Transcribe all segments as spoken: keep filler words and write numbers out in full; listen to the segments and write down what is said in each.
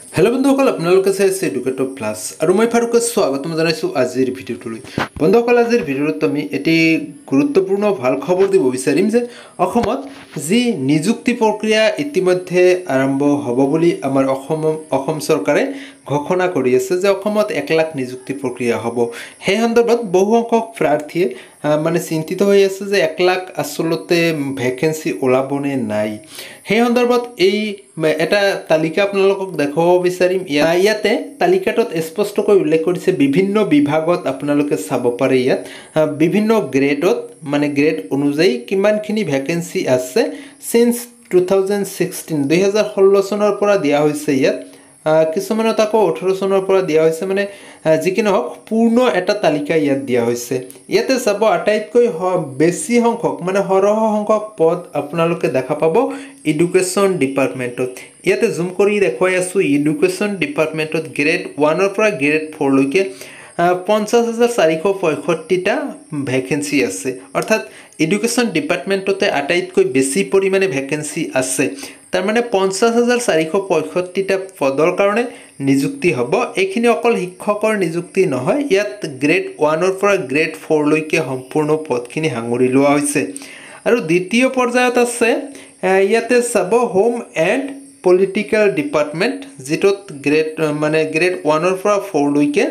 Hello बंधुসকল আপোনালোকে চাইছে educator plus আৰু মই ফাৰুকে স্বাগতম জনাইছো আজিৰ ভিডিঅ'টোলৈ। বন্ধুসকল আজিৰ ভিডিঅ'ত আমি এটি গুৰুত্বপূৰ্ণ ভাল খবৰ দিব বিচাৰিম যে অসমত যি নিযুক্তি প্ৰক্ৰিয়া ইতিমধ্যে আৰম্ভ হ'ব বুলি আমাৰ অসম অসম চৰকাৰে ঘোষণা কৰি আছে যে অসমত এক লাখ নিযুক্তি প্ৰক্ৰিয়া হ'ব। সেই সন্দৰ্ভত বহু সংখ্যক প্ৰাৰ্থীয়ে মানে চিন্তিত হৈ আছে যে এক লাখ আসলতে ভ্যাকেন্সি ওলাবনে নাই। সেই সন্দৰ্ভত এই এটা তালিকা আপোনালোকক দেখাব বিচাৰিম। ইয়াতে তালিকাটোত স্পষ্টকৈ উল্লেখ কৰিছে বিভিন্ন বিভাগত আপোনালোকে চাব পাৰে। ইয়াত বিভিন্ন গ্ৰেডত মানে গ্ৰেড অনুযায়ী কিমানখিনি ভ্যাকেন্সি আছে সিন্স টু থাউজেণ্ড ছিক্সটিন দুই হাজাৰ ষোল্ল চনৰ পৰা দিয়া হৈছে। ইয়াত কিছুমানত আকৌ ওঠৰ চনৰ পৰা দিয়া হৈছে, মানে যি কি নহওক পূৰ্ণ এটা তালিকা ইয়াত দিয়া হৈছে। ইয়াতে চাব আটাইতকৈ বেছি সংখ্যক মানে সৰহ সংখ্যক পদ আপোনালোকে দেখা পাব এডুকেশ্যন ডিপাৰ্টমেণ্টত। ইয়াতে জুম কৰি দেখুৱাই আছো এডুকেশ্যন ডিপাৰ্টমেণ্টত গ্ৰেড ওৱানৰ পৰা গ্ৰেড ফ'ৰ লৈকে পঞ্চাছ হাজাৰ চাৰিশ পঁয়ষষ্ঠিটা ভ্যাকেন্সি আছে। অৰ্থাৎ এডুকেশ্যন ডিপাৰ্টমেণ্টতে আটাইতকৈ বেছি পৰিমাণে ভ্যাকেন্সি আছে। তাৰ মানে পঞ্চাছ হাজাৰ চাৰিশ পঁয়ষষ্ঠিটা পদৰ কাৰণে নিযুক্তি হ'ব। এইখিনি অকল শিক্ষকৰ নিযুক্তি নহয়, ইয়াত গ্ৰেড ওৱানৰ পৰা গ্ৰেড ফ'ৰ লৈকে সম্পূৰ্ণ পদখিনি সাঙুৰি লোৱা হৈছে। আৰু দ্বিতীয় পৰ্যায়ত আছে ইয়াতে sub home and political department, যিটোত গ্ৰেড মানে গ্ৰেড ওৱানৰ পৰা ফ'ৰ লৈকে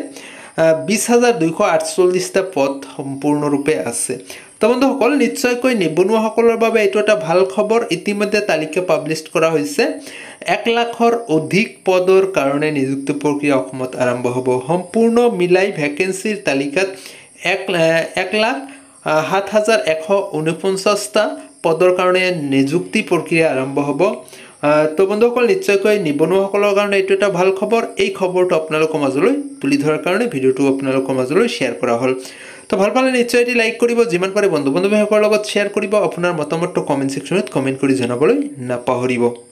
বিশ হাজাৰ দুইশ আঠচল্লিছটা পদ সম্পূৰ্ণৰূপে আছে। তো বন্ধুসকল নিশ্চয়কৈ নিবনুৱাসকলৰ বাবে এইটো এটা ভাল খবৰ। ইতিমধ্যে তালিকা পাব্লিছ কৰা হৈছে। এক লাখৰ অধিক পদৰ কাৰণে নিযুক্তি প্ৰক্ৰিয়া অসমত আৰম্ভ হ'ব। সম্পূৰ্ণ মিলাই ভ্যাকেন্সিৰ তালিকাত এক এক লাখ সাত হাজাৰ এশ ঊনপঞ্চাছটা পদৰ কাৰণে নিযুক্তি প্ৰক্ৰিয়া আৰম্ভ হ'ব। তো বন্ধুসকল নিশ্চয়কৈ নিবনুৱাসকলৰ কাৰণে এইটো এটা ভাল খবৰ। এই খবৰটো আপোনালোকৰ মাজলৈ তুলি ধৰাৰ কাৰণে ভিডিঅ'টো আপোনালোকৰ মাজলৈ শ্বেয়াৰ কৰা হ'ল। তো ভাল পালে নিশ্চয় এটি লাইক কৰিব, যিমান পাৰে বন্ধু বান্ধৱীসকলৰ লগত শ্বেয়াৰ কৰিব। আপোনাৰ মতামতটো কমেণ্ট ছেকশ্যনত কমেণ্ট কৰি জনাবলৈ নাপাহৰিব।